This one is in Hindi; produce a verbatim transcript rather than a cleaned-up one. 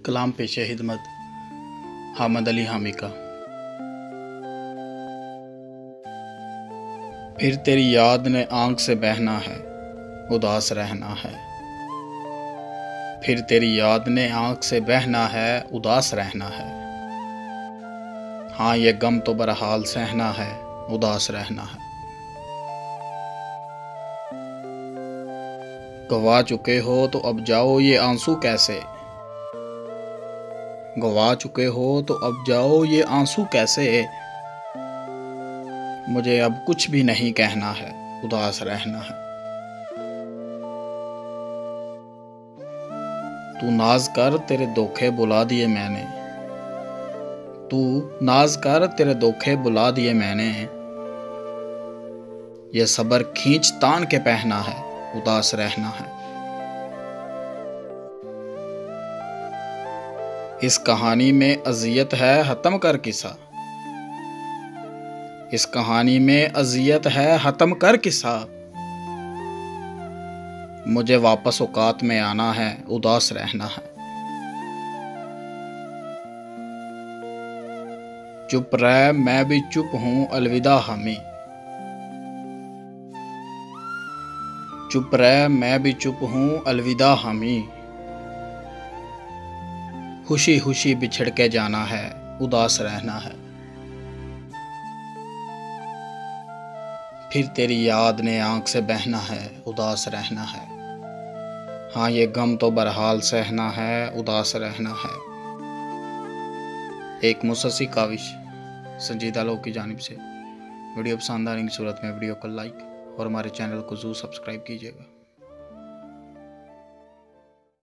कलाम पेशे हिदमत हामिद अली हामी का। फिर तेरी याद ने आंख से बहना है, उदास रहना है। फिर तेरी याद ने आंख से बहना है, उदास रहना है। हाँ ये गम तो बहरहाल सहना है, उदास रहना है। गवा चुके हो तो अब जाओ ये आंसू कैसे, गवा चुके हो तो अब जाओ ये आंसू कैसे। मुझे अब कुछ भी नहीं कहना है, उदास रहना है। तू नाज कर तेरे धोखे बुला दिए मैंने, तू नाज कर तेरे धोखे बुला दिए मैंने। ये सबर खींच तान के पहना है, उदास रहना है। इस कहानी में अजियत है हतम कर किस्सा, इस कहानी में अजियत है हतम कर किस्सा। मुझे वापस औकात में आना है, उदास रहना है। चुप रह मैं भी चुप हूं अलविदा हामी, चुप रह मैं भी चुप हूं अलविदा हामी। खुशी खुशी बिछड़ के जाना है, उदास रहना है। फिर तेरी याद ने आंख से बहना है, उदास रहना है। हाँ ये गम तो बहरहाल सहना है, उदास रहना है। एक मुसस्सी काविश संजीदा लोग की जानिब से। वीडियो पसंद आने की सूरत में वीडियो को लाइक और हमारे चैनल को जरूर सब्सक्राइब कीजिएगा।